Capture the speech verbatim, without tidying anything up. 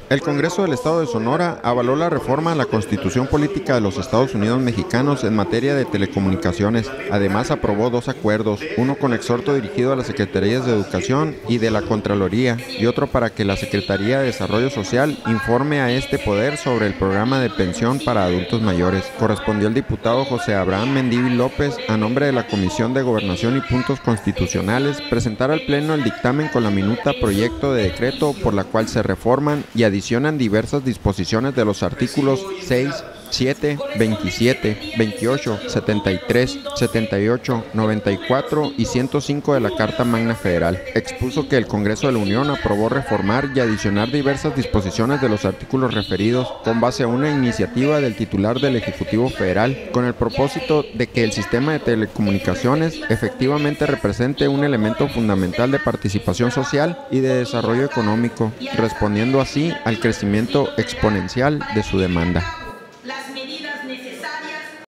El Congreso del Estado de Sonora avaló la reforma a la Constitución Política de los Estados Unidos Mexicanos en materia de telecomunicaciones. Además, aprobó dos acuerdos, uno con exhorto dirigido a las Secretarías de Educación y de la Contraloría, y otro para que la Secretaría de Desarrollo Social informe a este poder sobre el programa de pensión para adultos mayores. Correspondió al diputado José Abraham Mendívil López, a nombre de la Comisión de Gobernación y Puntos Constitucionales, presentar al Pleno el dictamen con la minuta proyecto de decreto por la cual se reforman y adicionan diversas disposiciones de los artículos seis, siete, veintisiete, veintiocho, setenta y tres, setenta y ocho, noventa y cuatro y ciento cinco de la Carta Magna Federal. Expuso que el Congreso de la Unión aprobó reformar y adicionar diversas disposiciones de los artículos referidos con base a una iniciativa del titular del Ejecutivo Federal, con el propósito de que el sistema de telecomunicaciones efectivamente represente un elemento fundamental de participación social y de desarrollo económico, respondiendo así al crecimiento exponencial de su demanda.